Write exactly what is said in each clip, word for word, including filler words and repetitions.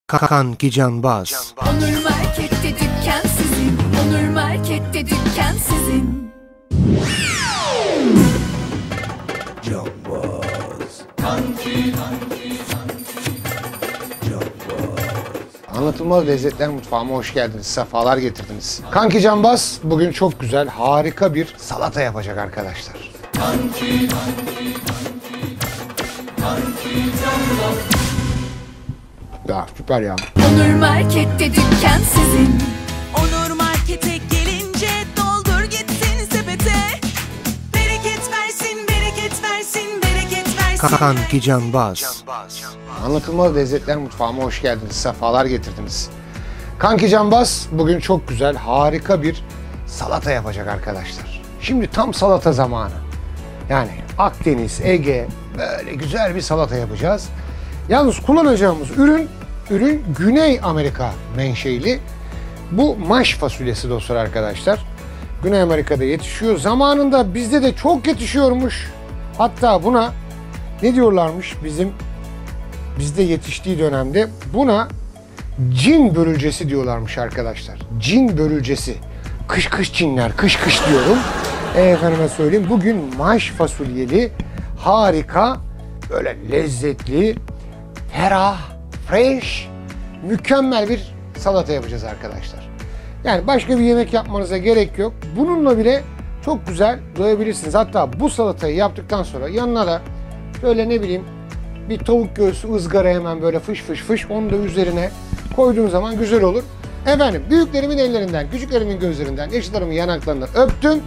Kanki Canbaz. Onur Market'te dükkan sizin. Onur Market'te dükkan sizin. Canbaz. Kanki, kanki, kanki. Canbaz. Anlatılmaz Lezzetler Mutfağıma hoş geldiniz. Sefalar getirdiniz. Kanki Canbaz bugün çok güzel, harika bir salata yapacak arkadaşlar. Kanki, kanki, kanki. Kanki Canbaz. Ya süper ya. Onur Market'te dükkan sizin. Onur Market'e gelince doldur gitsin sepete. Bereket versin, bereket versin, bereket versin. Kanki Canbaz. Anlatılmaz Lezzetler Mutfağıma hoş geldiniz. Sefalar getirdiniz. Kanki Canbaz bugün çok güzel, harika bir salata yapacak arkadaşlar. Şimdi tam salata zamanı. Yani Akdeniz, Ege, böyle güzel bir salata yapacağız. Yalnız kullanacağımız ürün, ürün Güney Amerika menşeili. Bu maş fasulyesi dostlar arkadaşlar. Güney Amerika'da yetişiyor. Zamanında bizde de çok yetişiyormuş. Hatta buna ne diyorlarmış bizim bizde yetiştiği dönemde? Buna cin börülcesi diyorlarmış arkadaşlar. Cin börülcesi. Kış kış cinler, kış kış diyorum. E, efendime söyleyeyim. Bugün maş fasulyeli, harika, böyle lezzetli, ferah, fresh, mükemmel bir salata yapacağız arkadaşlar. Yani başka bir yemek yapmanıza gerek yok. Bununla bile çok güzel doyabilirsiniz. Hatta bu salatayı yaptıktan sonra yanına da şöyle ne bileyim bir tavuk göğsü ızgara hemen böyle fış fış fış onu da üzerine koyduğum zaman güzel olur. Efendim büyüklerimin ellerinden, küçüklerimin gözlerinden, yaşlılarımın yanaklarından öptüm.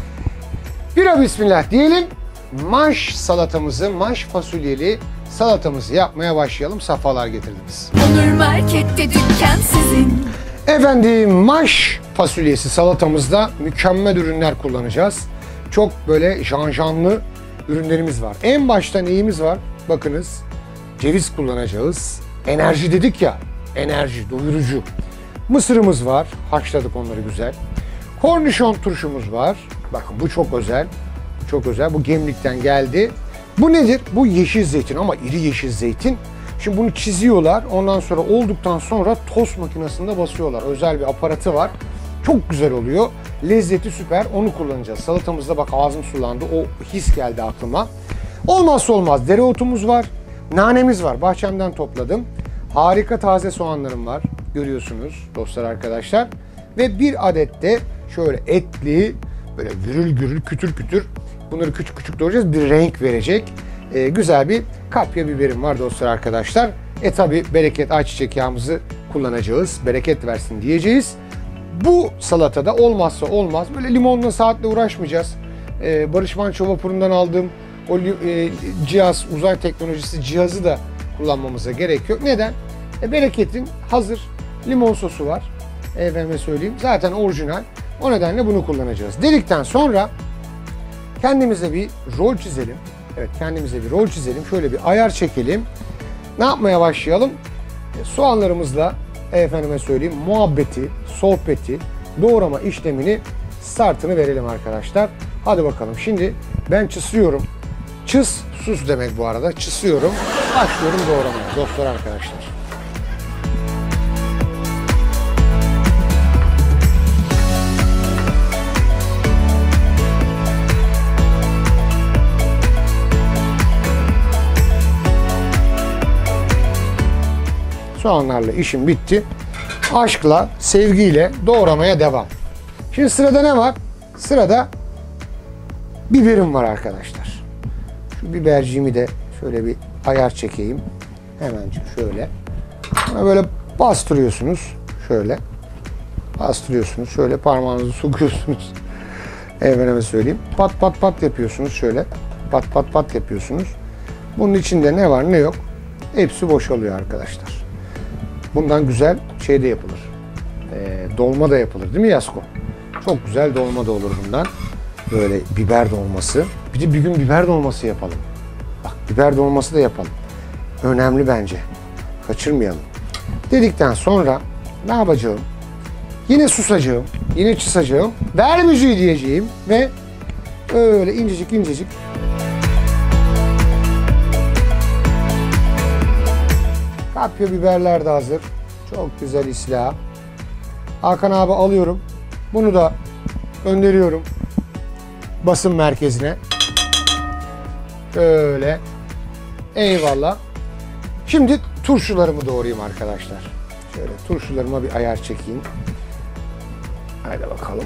Bira bismillah diyelim. Maş salatamızı, maş fasulyeli salatamızı yapmaya başlayalım. Safalar getirdiniz. Onur Market'te dükkan sizin. Efendim maş fasulyesi salatamızda mükemmel ürünler kullanacağız. Çok böyle janjanlı ürünlerimiz var. En başta neyimiz var? Bakınız ceviz kullanacağız. Enerji dedik ya, enerji, doyurucu. Mısırımız var, haşladık onları güzel. Kornişon turşumuz var. Bakın bu çok özel, çok özel. Bu Gemlik'ten geldi. Bu nedir? Bu yeşil zeytin ama iri yeşil zeytin. Şimdi bunu çiziyorlar. Ondan sonra olduktan sonra tost makinesinde basıyorlar. Özel bir aparatı var. Çok güzel oluyor. Lezzeti süper. Onu kullanacağız. Salatamızda bak ağzım sulandı. O his geldi aklıma. Olmazsa olmaz dereotumuz var. Nanemiz var. Bahçemden topladım. Harika taze soğanlarım var. Görüyorsunuz dostlar arkadaşlar. Ve bir adet de şöyle etli, böyle gürül gürül, kütür kütür. Bunları küçük küçük doğrayacağız. Bir renk verecek. Ee, güzel bir kapya biberim var dostlar arkadaşlar. E tabi bereket ayçiçek yağımızı kullanacağız. Bereket versin diyeceğiz. Bu salatada olmazsa olmaz. Böyle limonla saatle uğraşmayacağız. Ee, Barış Manço vapurundan aldığım o e, cihaz, uzay teknolojisi cihazı da kullanmamıza gerek yok. Neden? E, bereketin hazır limon sosu var. Efendime söyleyeyim. Zaten orijinal. O nedenle bunu kullanacağız. Dedikten sonra kendimize bir rol çizelim. Evet, kendimize bir rol çizelim. Şöyle bir ayar çekelim. Ne yapmaya başlayalım? E, soğanlarımızla efendime söyleyeyim muhabbeti, sohbeti, doğrama işlemini startını verelim arkadaşlar. Hadi bakalım. Şimdi ben çısıyorum. Çıs, sus demek bu arada. Çısıyorum. Başlıyorum doğramaya dostlar arkadaşlar. Soğanlarla işim bitti. Aşkla, sevgiyle doğramaya devam. Şimdi sırada ne var? Sırada biberim var arkadaşlar. Şu biberciğimi de şöyle bir ayar çekeyim. Hemencik şöyle. Buna böyle bastırıyorsunuz. Şöyle. Bastırıyorsunuz. Şöyle parmağınızı sokuyorsunuz. Efendime söyleyeyim. Pat pat pat yapıyorsunuz şöyle. Pat pat pat yapıyorsunuz. Bunun içinde ne var ne yok. Hepsi boşalıyor arkadaşlar. Bundan güzel şey de yapılır. E, dolma da yapılır değil mi Yasko? Çok güzel dolma da olur bundan. Böyle biber dolması. Bir de bir gün biber dolması yapalım. Bak biber dolması da yapalım. Önemli bence. Kaçırmayalım. Dedikten sonra ne yapacağım? Yine susacağım. Yine çısacağım. Ver müziği diyeceğim. Ve öyle incecik incecik Kapya biberler de hazır. Çok güzel islah. Hakan abi alıyorum. Bunu da gönderiyorum basın merkezine. Şöyle. Eyvallah. Şimdi turşularımı doğrayayım arkadaşlar. Şöyle turşularıma bir ayar çekeyim. Haydi bakalım.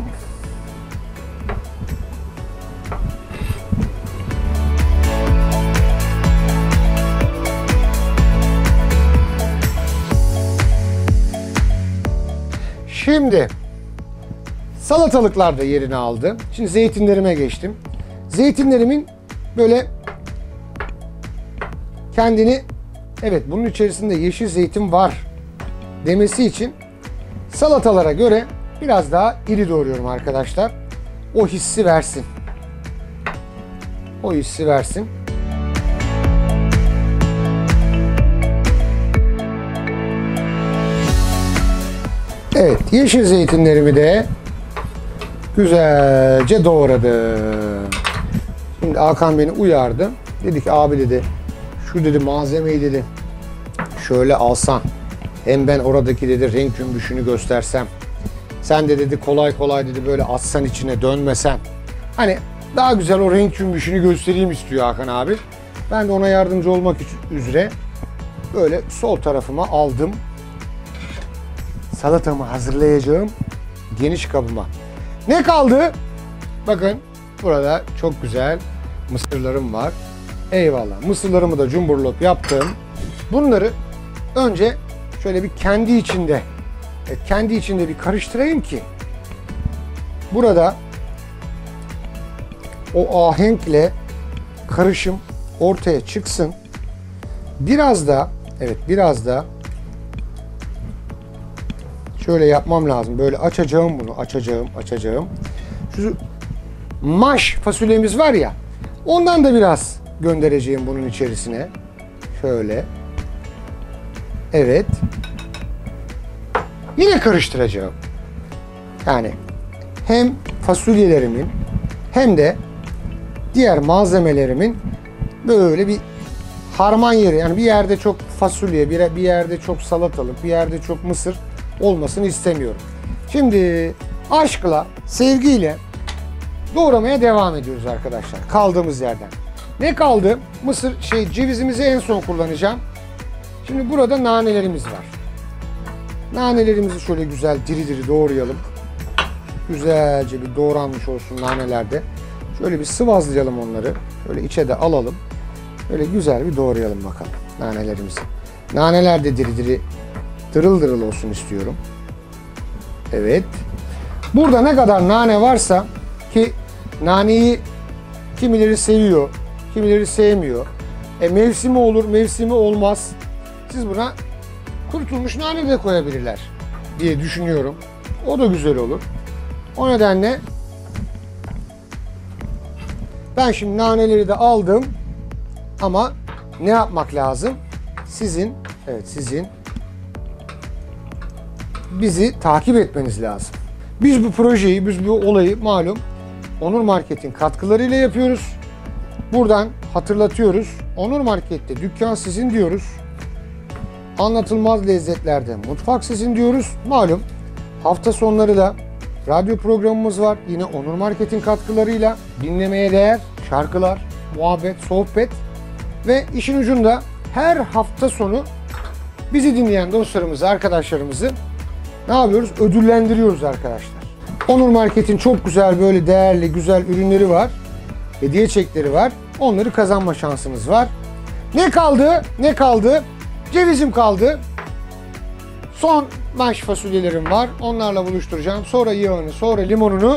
Şimdi salatalıklar da yerini aldı. Şimdi zeytinlerime geçtim. Zeytinlerimin böyle kendini, evet bunun içerisinde yeşil zeytin var demesi için salatalara göre biraz daha iri doğruyorum arkadaşlar. O hissi versin. O hissi versin. Evet, yeşil zeytinlerimi de güzelce doğradım. Şimdi Hakan beni uyardı. Dedi ki abi dedi, şu dedi malzemeyi dedi şöyle alsan, hem ben oradaki dedi renk cümbüşünü göstersem, sen de dedi kolay kolay dedi böyle atsan içine dönmesen, hani daha güzel o renk cümbüşünü göstereyim istiyor Hakan abi. Ben de ona yardımcı olmak üzere böyle sol tarafıma aldım. Salatamı hazırlayacağım geniş kabıma. Ne kaldı? Bakın burada çok güzel mısırlarım var. Eyvallah. Mısırlarımı da cumburlop yaptım. Bunları önce şöyle bir kendi içinde evet, kendi içinde bir karıştırayım ki burada o ahenkle karışım ortaya çıksın. Biraz da evet biraz da şöyle yapmam lazım. Böyle açacağım bunu. Açacağım, açacağım. Şu maş fasulyemiz var ya. Ondan da biraz göndereceğim bunun içerisine. Şöyle. Evet. Yine karıştıracağım. Yani hem fasulyelerimin hem de diğer malzemelerimin böyle bir harman yeri. Yani bir yerde çok fasulye, bir yerde çok salatalık, bir yerde çok mısır olmasını istemiyorum. Şimdi aşkla, sevgiyle doğramaya devam ediyoruz arkadaşlar. Kaldığımız yerden. Ne kaldı? Mısır şey cevizimizi en son kullanacağım. Şimdi burada nanelerimiz var. Nanelerimizi şöyle güzel diri diri doğrayalım. Güzelce bir doğranmış olsun nanelerde. Şöyle bir sıvazlayalım onları. Şöyle içe de alalım. Böyle güzel bir doğrayalım bakalım nanelerimizi. Naneler de diri diri dırıl dırıl olsun istiyorum. Evet. Burada ne kadar nane varsa, ki naneyi kimileri seviyor, kimileri sevmiyor. E mevsimi olur, mevsimi olmaz. Siz buna kurutulmuş nane de koyabilirler diye düşünüyorum. O da güzel olur. O nedenle ben şimdi naneleri de aldım. Ama ne yapmak lazım? Sizin, evet sizin bizi takip etmeniz lazım. Biz bu projeyi, biz bu olayı malum Onur Market'in katkılarıyla yapıyoruz. Buradan hatırlatıyoruz. Onur Market'te dükkan sizin diyoruz. Anlatılmaz lezzetlerde mutfak sizin diyoruz. Malum hafta sonları da radyo programımız var. Yine Onur Market'in katkılarıyla dinlemeye değer şarkılar, muhabbet, sohbet ve işin ucunda her hafta sonu bizi dinleyen dostlarımızı, arkadaşlarımızı ne yapıyoruz? Ödüllendiriyoruz arkadaşlar. Onur Market'in çok güzel böyle değerli, güzel ürünleri var. Hediye çekleri var. Onları kazanma şansınız var. Ne kaldı? Ne kaldı? Cevizim kaldı. Son maş fasulyelerim var. Onlarla buluşturacağım. Sonra yağını, sonra limonunu.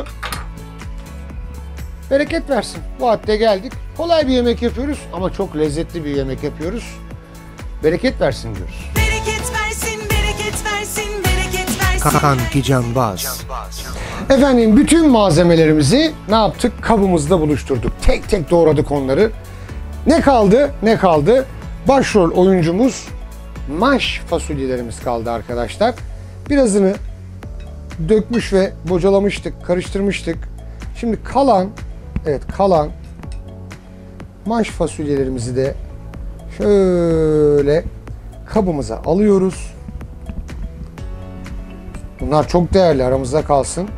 Bereket versin. Bu hatta geldik. Kolay bir yemek yapıyoruz ama çok lezzetli bir yemek yapıyoruz. Bereket versin diyoruz. Bereket versin, bereket versin, bereket versin. Kanki Canbaz. Efendim bütün malzemelerimizi ne yaptık? Kabımızda buluşturduk. Tek tek doğradık onları. Ne kaldı? Ne kaldı? Başrol oyuncumuz maş fasulyelerimiz kaldı arkadaşlar. Birazını dökmüş ve bocalamıştık, karıştırmıştık. Şimdi kalan, evet kalan maş fasulyelerimizi de şöyle kabımıza alıyoruz. Bunlar çok değerli, aramızda kalsın.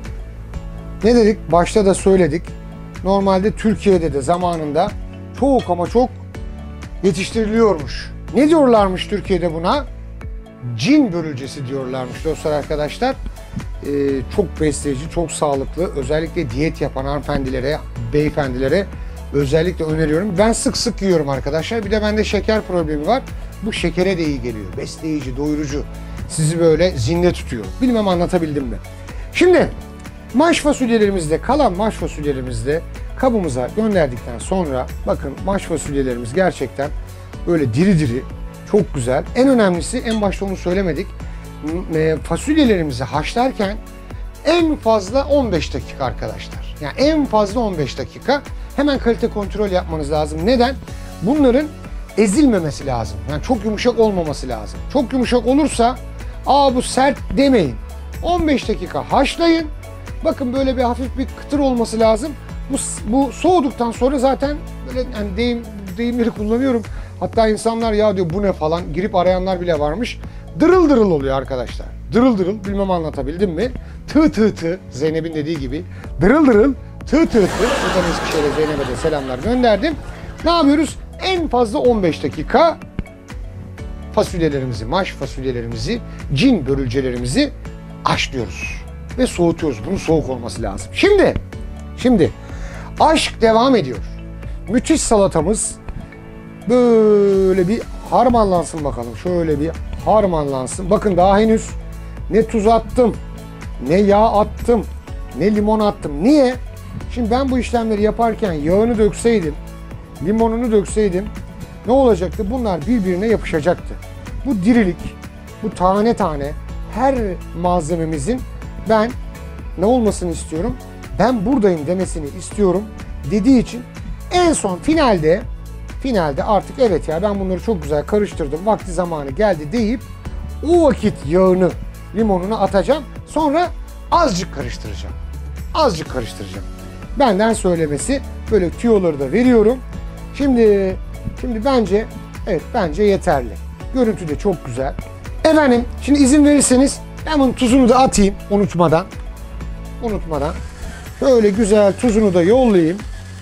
Ne dedik? Başta da söyledik. Normalde Türkiye'de de zamanında çok ama çok yetiştiriliyormuş. Ne diyorlarmış Türkiye'de buna? Cin börülcesi diyorlarmış dostlar, arkadaşlar. Ee, çok besleyici, çok sağlıklı. Özellikle diyet yapan hanımefendilere, beyefendilere özellikle öneriyorum. Ben sık sık yiyorum arkadaşlar. Bir de bende şeker problemi var. Bu şekere de iyi geliyor. Besleyici, doyurucu. Sizi böyle zinde tutuyor. Bilmem anlatabildim mi? Şimdi maş fasulyelerimizde, kalan maş fasulyelerimizde kabımıza gönderdikten sonra bakın maş fasulyelerimiz gerçekten böyle diri diri, çok güzel. En önemlisi, en başta onu söylemedik. Fasulyelerimizi haşlarken en fazla on beş dakika arkadaşlar. Yani en fazla on beş dakika. Hemen kalite kontrol yapmanız lazım. Neden? Bunların ezilmemesi lazım. Yani çok yumuşak olmaması lazım. Çok yumuşak olursa aa bu sert demeyin. on beş dakika haşlayın. Bakın böyle bir hafif bir kıtır olması lazım. Bu, bu soğuduktan sonra zaten böyle yani deyim, deyimleri kullanıyorum. Hatta insanlar ya diyor bu ne falan girip arayanlar bile varmış. Dırıl dırıl oluyor arkadaşlar. Dırıl dırıl, bilmem anlatabildim mi? Tı tı tı, Zeynep'in dediği gibi. Dırıl dırıl, tı tı tı. Buradan Eskişehir'e Zeynep'e de selamlar gönderdim. Ne yapıyoruz? En fazla on beş dakika fasulyelerimizi, maş fasulyelerimizi, cin börülcelerimizi haşlıyoruz. Ve soğutuyoruz. Bunun soğuk olması lazım. Şimdi, şimdi aşk devam ediyor. Müthiş salatamız böyle bir harmanlansın bakalım. Şöyle bir harmanlansın. Bakın daha henüz ne tuz attım, ne yağ attım, ne limon attım. Niye? Şimdi ben bu işlemleri yaparken yağını dökseydim, limonunu dökseydim ne olacaktı? Bunlar birbirine yapışacaktı. Bu dirilik, bu tane tane her malzememizin ben ne olmasını istiyorum? Ben buradayım demesini istiyorum dediği için en son finalde finalde artık evet ya ben bunları çok güzel karıştırdım, vakti zamanı geldi deyip o vakit yağını, limonunu atacağım. Sonra azıcık karıştıracağım. Azıcık karıştıracağım. Benden söylemesi, böyle tüyoları da veriyorum. Şimdi şimdi bence evet bence yeterli. Görüntü de çok güzel. Efendim şimdi izin verirseniz ben bunun tuzunu da atayım unutmadan. Unutmadan. Böyle güzel tuzunu da yollayayım.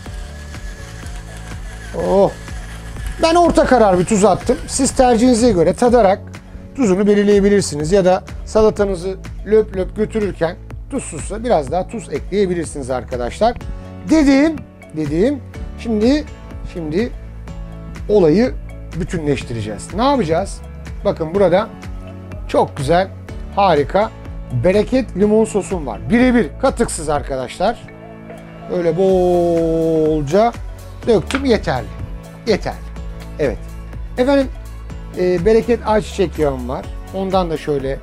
Oh. Ben orta karar bir tuz attım. Siz tercihinize göre tadarak tuzunu belirleyebilirsiniz. Ya da salatanızı löp löp götürürken tuzsuzsa biraz daha tuz ekleyebilirsiniz arkadaşlar. Dediğim, dediğim şimdi şimdi olayı bütünleştireceğiz. Ne yapacağız? Bakın burada çok güzel, harika bereket limon sosum var. Birebir katıksız arkadaşlar. Öyle bolca döktüm, yeterli. Yeterli. Evet. Efendim e, bereket ayçiçek yağım var. Ondan da şöyle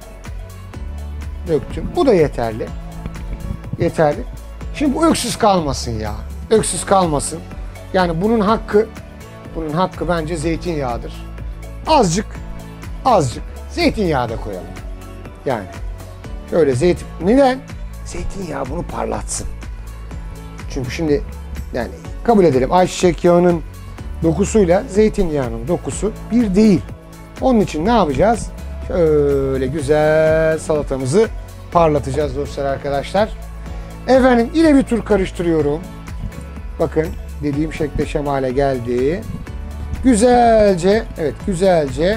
döktüm. Bu da yeterli. Yeterli. Şimdi bu öksüz kalmasın ya. Öksüz kalmasın. Yani bunun hakkı bunun hakkı bence zeytinyağıdır. Azıcık azıcık zeytinyağı da koyalım. Yani şöyle zeytin. Neden? Zeytinyağı bunu parlatsın. Çünkü şimdi yani kabul edelim ayçiçek yağının dokusuyla zeytinyağının dokusu bir değil. Onun için ne yapacağız? Şöyle güzel salatamızı parlatacağız dostlar arkadaşlar. Efendim yine bir tur karıştırıyorum. Bakın dediğim şekle şemale geldi. Güzelce, evet güzelce.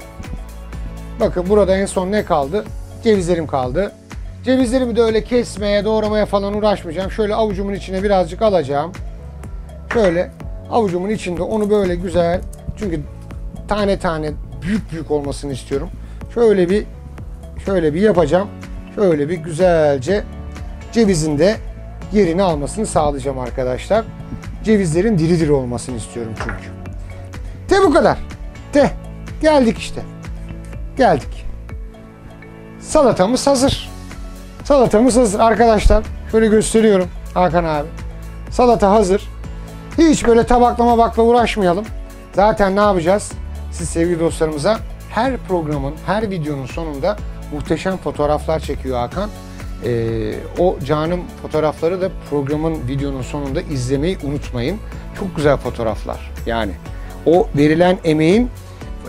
Bakın burada en son ne kaldı? Cevizlerim kaldı. Cevizlerimi de öyle kesmeye, doğramaya falan uğraşmayacağım. Şöyle avucumun içine birazcık alacağım. Şöyle avucumun içinde onu böyle güzel. Çünkü tane tane büyük büyük olmasını istiyorum. Şöyle bir şöyle bir yapacağım. Şöyle bir güzelce cevizin de yerini almasını sağlayacağım arkadaşlar. Cevizlerin diri diri olmasını istiyorum çünkü. De bu kadar. De. Geldik işte. Geldik. Salatamız hazır. Salatamız hazır arkadaşlar. Şöyle gösteriyorum Hakan abi. Salata hazır. Hiç böyle tabaklama bakla uğraşmayalım. Zaten ne yapacağız? Siz sevgili dostlarımıza her programın, her videonun sonunda muhteşem fotoğraflar çekiyor Hakan. Ee, o canım fotoğrafları da programın, videonun sonunda izlemeyi unutmayın. Çok güzel fotoğraflar. Yani o verilen emeğin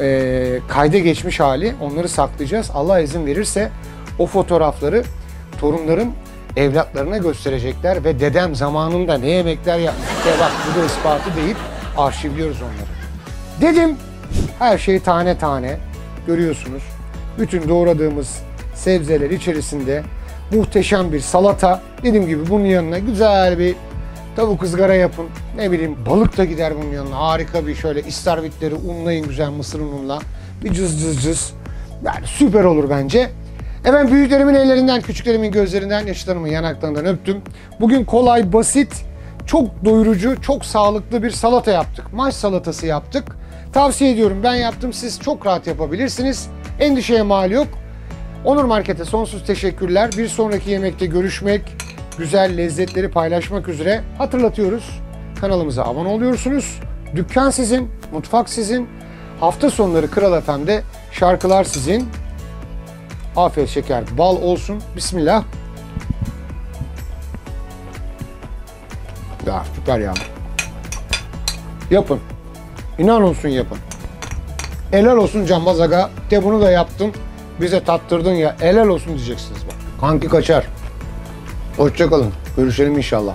e, kayda geçmiş hali. Onları saklayacağız. Allah izin verirse o fotoğrafları torunlarım evlatlarına gösterecekler ve dedem zamanında ne yemekler yapmış. E bak bu da ispatı deyip arşivliyoruz onları. Dedim her şey tane tane görüyorsunuz. Bütün doğradığımız sebzeler içerisinde muhteşem bir salata. Dediğim gibi bunun yanına güzel bir tavuk ızgara yapın. Ne bileyim balık da gider bunun yanına. Harika bir şöyle istavritleri unlayın güzel mısır ununla. Bir cız cız cız. Yani süper olur bence. Hemen büyüklerimin ellerinden, küçüklerimin gözlerinden, yaşlarımın yanaklarından öptüm. Bugün kolay, basit, çok doyurucu, çok sağlıklı bir salata yaptık. Maş salatası yaptık. Tavsiye ediyorum. Ben yaptım. Siz çok rahat yapabilirsiniz. Endişeye mal yok. Onur Market'e sonsuz teşekkürler. Bir sonraki yemekte görüşmek, güzel lezzetleri paylaşmak üzere hatırlatıyoruz. Kanalımıza abone oluyorsunuz. Dükkan sizin, mutfak sizin. Hafta sonları Kral F M'de şarkılar sizin. Afiyet şeker bal olsun. Bismillah. Ya süper ya. Yapın. İnan olsun yapın. Helal olsun Canbaz Aga. De bunu da yaptın. Bize tattırdın ya. Helal olsun diyeceksiniz bak. Kanki kaçar. Hoşça kalın. Görüşelim inşallah.